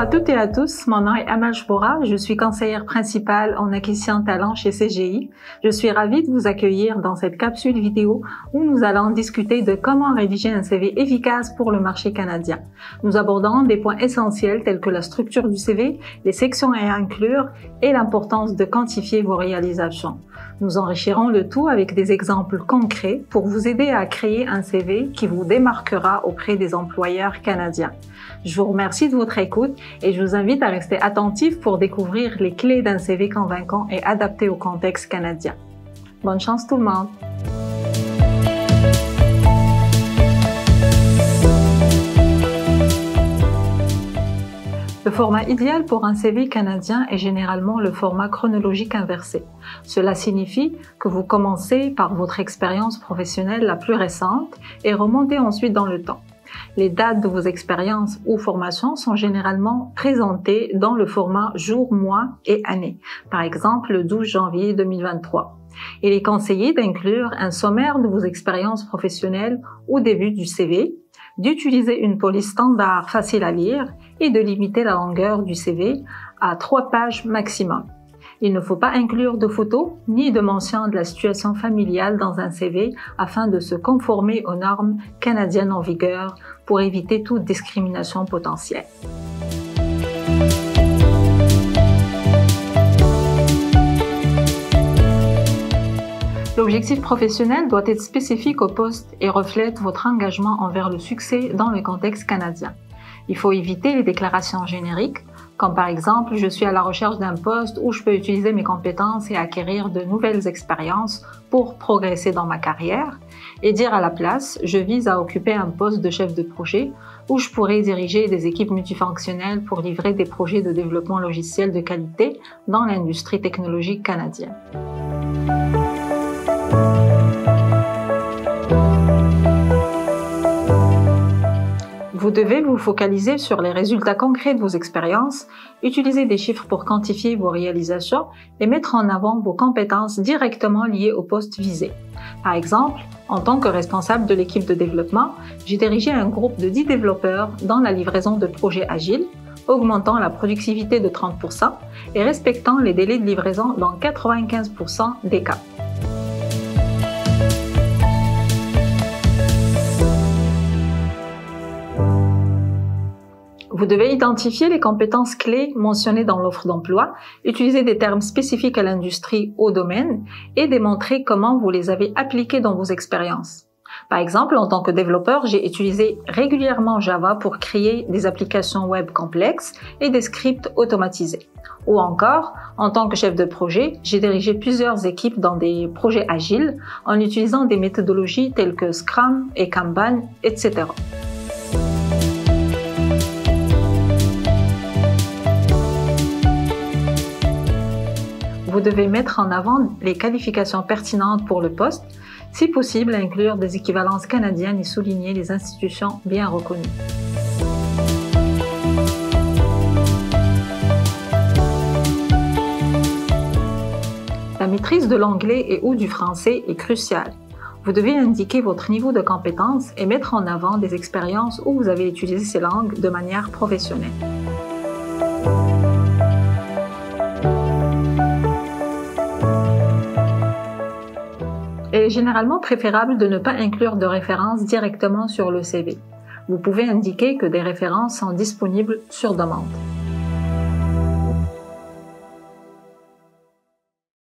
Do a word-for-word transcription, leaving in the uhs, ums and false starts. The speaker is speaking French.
à toutes et à tous, mon nom est Amal Chboura, je suis conseillère principale en acquisition de talent chez C G I. Je suis ravie de vous accueillir dans cette capsule vidéo où nous allons discuter de comment rédiger un C V efficace pour le marché canadien. Nous abordons des points essentiels tels que la structure du C V, les sections à inclure et l'importance de quantifier vos réalisations. Nous enrichirons le tout avec des exemples concrets pour vous aider à créer un C V qui vous démarquera auprès des employeurs canadiens. Je vous remercie de votre écoute et je vous invite à rester attentif pour découvrir les clés d'un C V convaincant et adapté au contexte canadien. Bonne chance tout le monde! Le format idéal pour un C V canadien est généralement le format chronologique inversé. Cela signifie que vous commencez par votre expérience professionnelle la plus récente et remontez ensuite dans le temps. Les dates de vos expériences ou formations sont généralement présentées dans le format jour, mois et année. Par exemple, le douze janvier deux mille vingt-trois. Il est conseillé d'inclure un sommaire de vos expériences professionnelles au début du C V, d'utiliser une police standard facile à lire et de limiter la longueur du C V à trois pages maximum. Il ne faut pas inclure de photos ni de mention de la situation familiale dans un C V afin de se conformer aux normes canadiennes en vigueur pour éviter toute discrimination potentielle. L'objectif professionnel doit être spécifique au poste et reflète votre engagement envers le succès dans le contexte canadien. Il faut éviter les déclarations génériques, comme par exemple « Je suis à la recherche d'un poste où je peux utiliser mes compétences et acquérir de nouvelles expériences pour progresser dans ma carrière » et dire à la place « Je vise à occuper un poste de chef de projet où je pourrais diriger des équipes multifonctionnelles pour livrer des projets de développement logiciel de qualité dans l'industrie technologique canadienne ». Vous devez vous focaliser sur les résultats concrets de vos expériences, utiliser des chiffres pour quantifier vos réalisations et mettre en avant vos compétences directement liées au poste visé. Par exemple, en tant que responsable de l'équipe de développement, j'ai dirigé un groupe de dix développeurs dans la livraison de projets agiles, augmentant la productivité de trente pour cent et respectant les délais de livraison dans quatre-vingt-quinze pour cent des cas. Vous devez identifier les compétences clés mentionnées dans l'offre d'emploi, utiliser des termes spécifiques à l'industrie, au domaine et démontrer comment vous les avez appliqués dans vos expériences. Par exemple, en tant que développeur, j'ai utilisé régulièrement Java pour créer des applications web complexes et des scripts automatisés. Ou encore, en tant que chef de projet, j'ai dirigé plusieurs équipes dans des projets agiles en utilisant des méthodologies telles que Scrum et Kanban, et cetera. Vous devez mettre en avant les qualifications pertinentes pour le poste, si possible inclure des équivalences canadiennes et souligner les institutions bien reconnues. La maîtrise de l'anglais et ou du français est cruciale. Vous devez indiquer votre niveau de compétence et mettre en avant des expériences où vous avez utilisé ces langues de manière professionnelle. Il est généralement préférable de ne pas inclure de références directement sur le C V. Vous pouvez indiquer que des références sont disponibles sur demande.